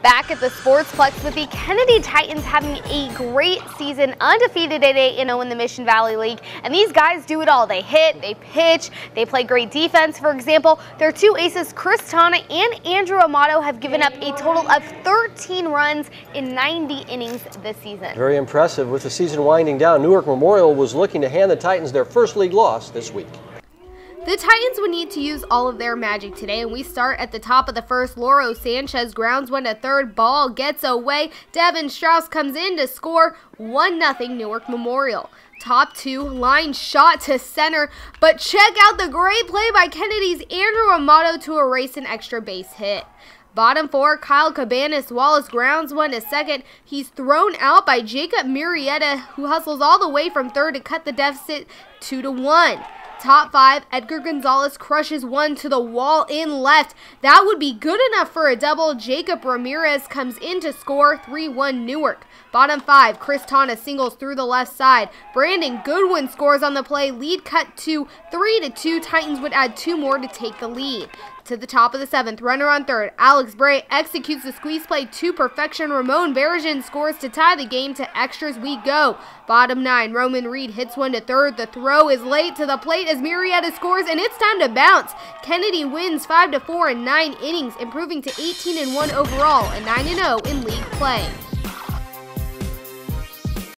Back at the Sportsplex with the Kennedy Titans having a great season, undefeated at 8-0 in the Mission Valley League. And these guys do it all. They hit, they pitch, they play great defense. For example, their two aces, Chris Tana and Andrew Amato, have given up a total of 13 runs in 90 innings this season. Very impressive. With the season winding down, Newark Memorial was looking to hand the Titans their first league loss this week. The Titans would need to use all of their magic today, and we start at the top of the first. Lauro Sanchez grounds one to third, ball gets away. Devin Strauss comes in to score 1-0 Newark Memorial. Top two, line shot to center, but check out the great play by Kennedy's Andrew Amato to erase an extra base hit. Bottom four, Kyle Cabanas Wallace grounds one to second. He's thrown out by Jacob Murrieta, who hustles all the way from third to cut the deficit 2-1. Top five, Edgar Gonzalez crushes one to the wall in left. That would be good enough for a double. Jacob Ramirez comes in to score 3-1 Newark. Bottom five, Chris Tana singles through the left side. Brandon Goodwin scores on the play. Lead cut to 3-2. Titans would add two more to take the lead. To the top of the seventh, runner on third, Alex Bray executes the squeeze play to perfection. Ramon Berrigan scores to tie the game. To extras we go. Bottom nine, Roman Reed hits one to third. The throw is late to the plate as Murrieta scores, and it's time to bounce. Kennedy wins 5-4 in 9 innings, improving to 18-1 overall and 9-0 in league play.